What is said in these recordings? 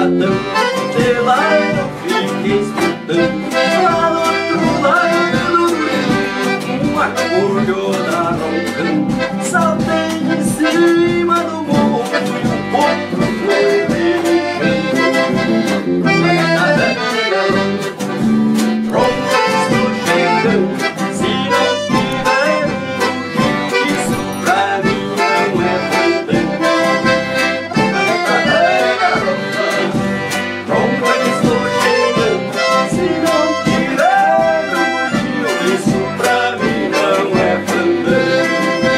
latão, de lá eu fiquei escutando, lá do outro lado do rio, uma cordiona roncando. Saltei em cima do morro e o potro foi relinchando. Pronto, estou chegando, se não tiver bugio, isso pra mim não é fandango. Pronto, estou chegando, se não tiver bugio, isso pra mim não é fandango.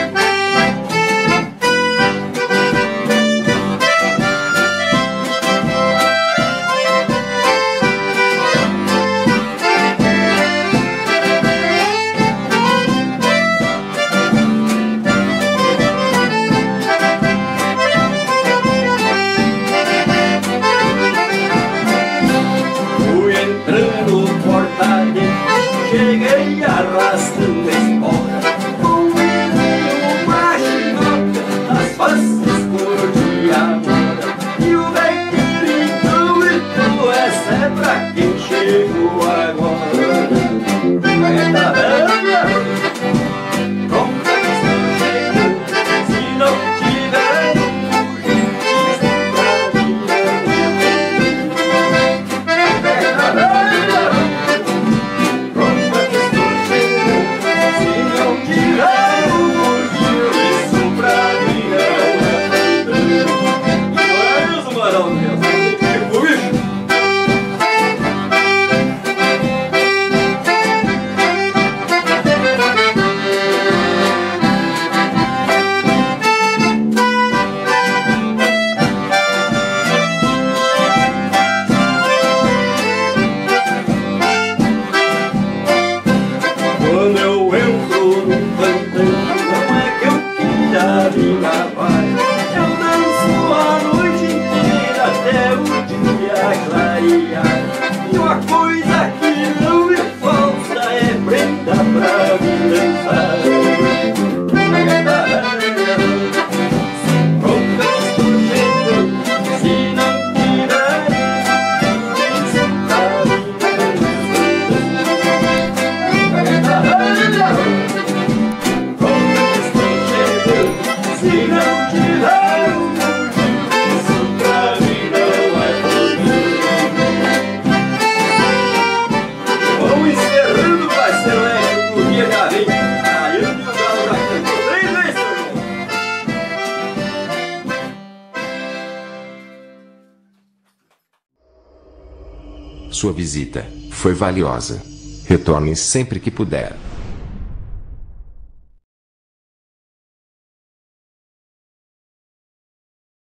Fui entrando porta dentro, cheguei arrastando a espora, com uma chinoca, as faces cor de amora. E o velho então gritou, essa é pra quem chegou agora. Gaita velha, pronta que estou chegando, se não tiver bugio, isso pra mim não é fandango. Gaita velha, pronta que estou chegando, se não tiver bugio, isso pra mim não é fandango. Olha isso, Maral Gurgel, tipo bicho. Quando eu entro num fandango, não é que eu queira me gabar, eu danço a noite inteira até o dia clarear. E uma coisa que não me falta é prenda pra me dançar. Gaita velha, pronta que estou chegando, se não tiver isso pra mim não é fandango. Gaita velha, pronta que estou chegando, se não tiver bugio, isso pra mim não é fandango. Vamos encerrando, parceiro, o dia já vem. Aí o galo já cantou 3 vezes, seu irmão. Sua visita foi valiosa. Retorne sempre que puder.